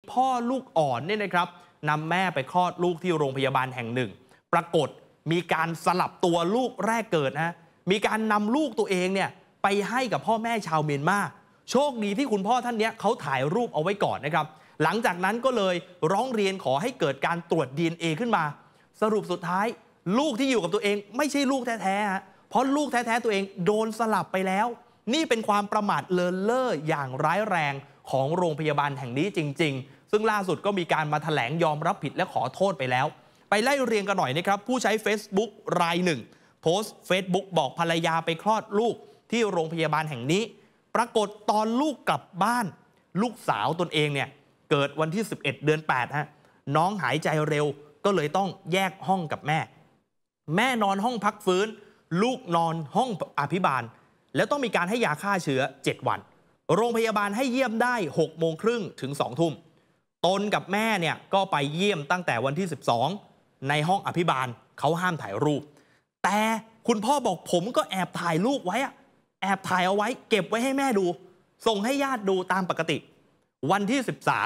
พ่อลูกอ่อนเนี่ยนะครับนำแม่ไปคลอดลูกที่โรงพยาบาลแห่งหนึ่งปรากฏมีการสลับตัวลูกแรกเกิดนะมีการนำลูกตัวเองเนี่ยไปให้กับพ่อแม่ชาวเมียนมาโชคดีที่คุณพ่อท่านนี้เขาถ่ายรูปเอาไว้ก่อนนะครับหลังจากนั้นก็เลยร้องเรียนขอให้เกิดการตรวจ DNA ขึ้นมาสรุปสุดท้ายลูกที่อยู่กับตัวเองไม่ใช่ลูกแท้ๆเพราะลูกแท้ๆตัวเองโดนสลับไปแล้วนี่เป็นความประมาทเลินเล่ออย่างร้ายแรงของโรงพยาบาลแห่งนี้จริงๆซึ่งล่าสุดก็มีการมาแถลงยอมรับผิดและขอโทษไปแล้วไปไล่เรียงกันหน่อยนะครับผู้ใช้ Facebook รายหนึ่งโพสต์ Facebook บอกภรรยาไปคลอดลูกที่โรงพยาบาลแห่งนี้ปรากฏตอนลูกกลับบ้านลูกสาวตนเองเนี่ยเกิดวันที่11 เดือน 8ฮะน้องหายใจเร็วก็เลยต้องแยกห้องกับแม่นอนห้องพักฟื้นลูกนอนห้องอภิบาลแล้วต้องมีการให้ยาฆ่าเชื้อ7 วันโรงพยาบาลให้เยี่ยมได้6 โมงครึ่งถึง2 ทุ่มตนกับแม่เนี่ยก็ไปเยี่ยมตั้งแต่วันที่12ในห้องอภิบาลเขาห้ามถ่ายรูปแต่คุณพ่อบอกผมก็แอบถ่ายลูกไว้แอบถ่ายเอาไว้เก็บไว้ให้แม่ดูส่งให้ญาติดูตามปกติวันที่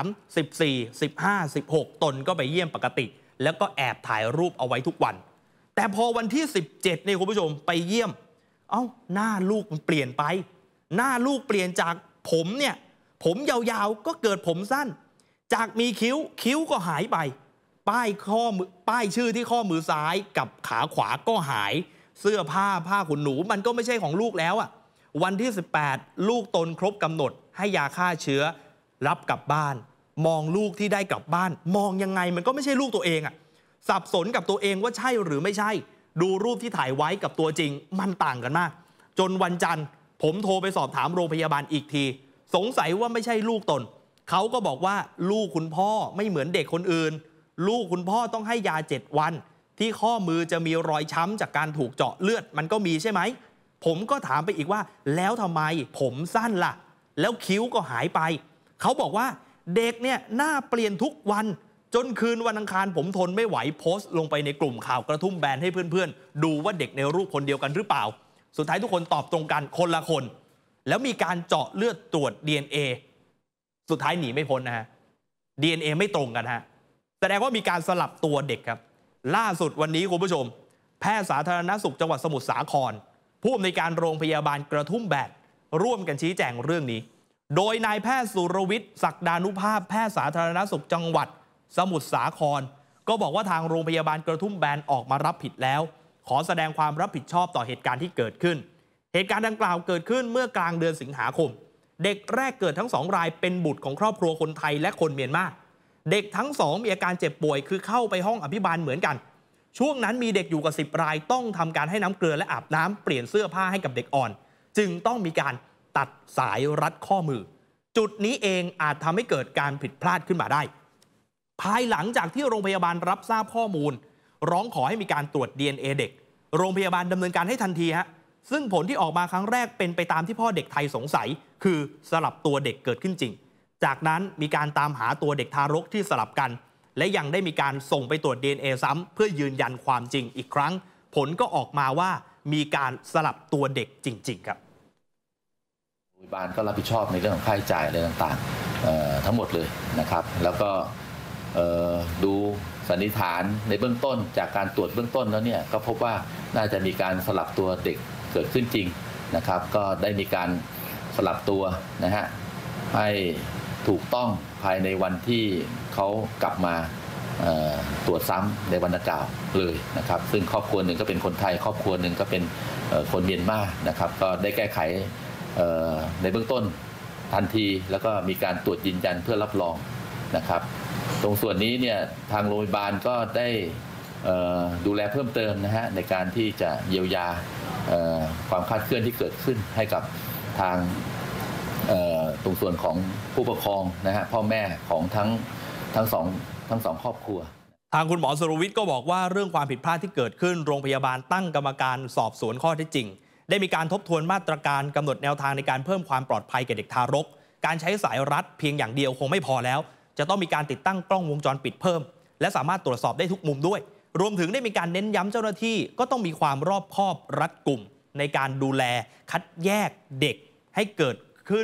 13 14 15 16ตนก็ไปเยี่ยมปกติแล้วก็แอบถ่ายรูปเอาไว้ทุกวันแต่พอวันที่17เนี่ยคุณผู้ชมไปเยี่ยมหน้าลูกมันเปลี่ยนไปหน้าลูกเปลี่ยนจากผมเนี่ยผมยาวๆก็เกิดผมสั้นจากมีคิ้วก็หายไปป้ายชื่อที่ข้อมือซ้ายกับขาขวาก็หายเสื้อผ้าขนหนูมันก็ไม่ใช่ของลูกแล้ววันที่18ลูกตนครบกำหนดให้ยาฆ่าเชื้อรับกลับบ้านมองลูกที่ได้กลับบ้านมองยังไงมันก็ไม่ใช่ลูกตัวเองสับสนกับตัวเองว่าใช่หรือไม่ใช่ดูรูปที่ถ่ายไว้กับตัวจริงมันต่างกันมากจนวันจันทร์ผมโทรไปสอบถามโรงพยาบาลอีกทีสงสัยว่าไม่ใช่ลูกตนเขาก็บอกว่าลูกคุณพ่อไม่เหมือนเด็กคนอื่นลูกคุณพ่อต้องให้ยา7 วันที่ข้อมือจะมีรอยช้ำจากการถูกเจาะเลือดมันก็มีใช่ไหมผมก็ถามไปอีกว่าแล้วทำไมผมสั้นล่ะแล้วคิ้วก็หายไปเขาบอกว่าเด็กเนี่ยหน้าเปลี่ยนทุกวันจนคืนวันอังคารผมทนไม่ไหวโพสต์ลงไปในกลุ่มข่าวกระทุ่มแบนให้เพื่อนๆดูว่าเด็กในรูปคนเดียวกันหรือเปล่าสุดท้ายทุกคนตอบตรงกันคนละคนแล้วมีการเจาะเลือดตรวจ DNA สุดท้ายหนีไม่พ้นนะฮะ DNA ไม่ตรงกันฮะแสดงว่ามีการสลับตัวเด็กครับล่าสุดวันนี้คุณผู้ชมแพทย์สาธารณสุขจังหวัดสมุทรสาครผู้อำนวยการโรงพยาบาลกระทุ่มแบนร่วมกันชี้แจงเรื่องนี้โดยนายแพทย์สุรวิทย์ศักดานุภาพแพทย์สาธารณสุขจังหวัดสมุทรสาครก็บอกว่าทางโรงพยาบาลกระทุ่มแบนออกมารับผิดแล้วขอแสดงความรับผิดชอบต่อเหตุการณ์ที่เกิดขึ้นเหตุการณ์ดังกล่าวเกิดขึ้นเมื่อกลางเดือนสิงหาคมเด็กแรกเกิดทั้ง2 รายเป็นบุตรของครอบครัวคนไทยและคนเมียนมาเด็กทั้ง2มีอาการเจ็บป่วยคือเข้าไปห้องอภิบาลเหมือนกันช่วงนั้นมีเด็กอยู่กับ10 รายต้องทำการให้น้ำเกลือและอาบน้ำเปลี่ยนเสื้อผ้าให้กับเด็กอ่อนจึงต้องมีการตัดสายรัดข้อมือจุดนี้เองอาจทำให้เกิดการผิดพลาดขึ้นมาได้ภายหลังจากที่โรงพยาบาลรับทราบข้อมูลร้องขอให้มีการตรวจ DNA เด็กโรงพยาบาลดำเนินการให้ทันทีซึ่งผลที่ออกมาครั้งแรกเป็นไปตามที่พ่อเด็กไทยสงสัยคือสลับตัวเด็กเกิดขึ้นจริงจากนั้นมีการตามหาตัวเด็กทารกที่สลับกันและยังได้มีการส่งไปตรวจ DNA ซ้ำเพื่อยืนยันความจริงอีกครั้งผลก็ออกมาว่ามีการสลับตัวเด็กจริงๆครับโรงพยาบาลก็รับผิดชอบในเรื่องของค่าใช้จ่ายอะไรต่างๆทั้งหมดเลยนะครับแล้วก็ดูสันนิษฐานในเบื้องต้นจากการตรวจเบื้องต้นแล้วเนี่ยก็พบว่าน่าจะมีการสลับตัวเด็กเกิดขึ้นจริงนะครับก็ได้มีการสลับตัวนะฮะให้ถูกต้องภายในวันที่เขากลับมาตรวจซ้ำในวันดังกล่าวเลยนะครับซึ่งครอบครัวหนึ่งก็เป็นคนไทยครอบครัวหนึ่งก็เป็นคนเมียนมานะครับก็ได้แก้ไขในเบื้องต้นทันทีแล้วก็มีการตรวจยืนยันเพื่อรับรองนะครับตรงส่วนนี้เนี่ยทางโรงพยาบาลก็ได้ดูแลเพิ่มเติมนะฮะในการที่จะเยียวยาความคลาดเคลื่อนที่เกิดขึ้นให้กับทางตรงส่วนของผู้ปกครองนะฮะพ่อแม่ของทั้งสองครอบครัวทางคุณหมอสุรวิทย์ก็บอกว่าเรื่องความผิดพลาดที่เกิดขึ้นโรงพยาบาลตั้งกรรมการสอบสวนข้อเท็จจริงได้มีการทบทวนมาตรการกำหนดแนวทางในการเพิ่มความปลอดภัยแก่เด็กทารกการใช้สายรัดเพียงอย่างเดียวคงไม่พอแล้วจะต้องมีการติดตั้งกล้องวงจรปิดเพิ่มและสามารถตรวจสอบได้ทุกมุมด้วยรวมถึงได้มีการเน้นย้ำเจ้าหน้าที่ก็ต้องมีความรอบคอบรัดกุมในการดูแลคัดแยกเด็กให้เกิดขึ้น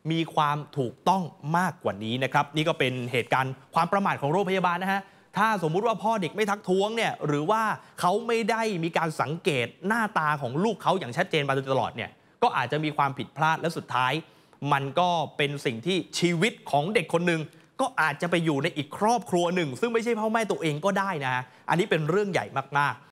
มีความถูกต้องมากกว่านี้นะครับนี่ก็เป็นเหตุการณ์ความประมาทของโรงพยาบาลนะฮะถ้าสมมุติว่าพ่อเด็กไม่ทักท้วงเนี่ยหรือว่าเขาไม่ได้มีการสังเกตหน้าตาของลูกเขาอย่างชัดเจนมาโดยตลอดเนี่ยก็อาจจะมีความผิดพลาดและสุดท้ายมันก็เป็นสิ่งที่ชีวิตของเด็กคนหนึ่งก็อาจจะไปอยู่ในอีกครอบครัวหนึ่งซึ่งไม่ใช่พ่อแม่ตัวเองก็ได้นะฮะอันนี้เป็นเรื่องใหญ่มากๆ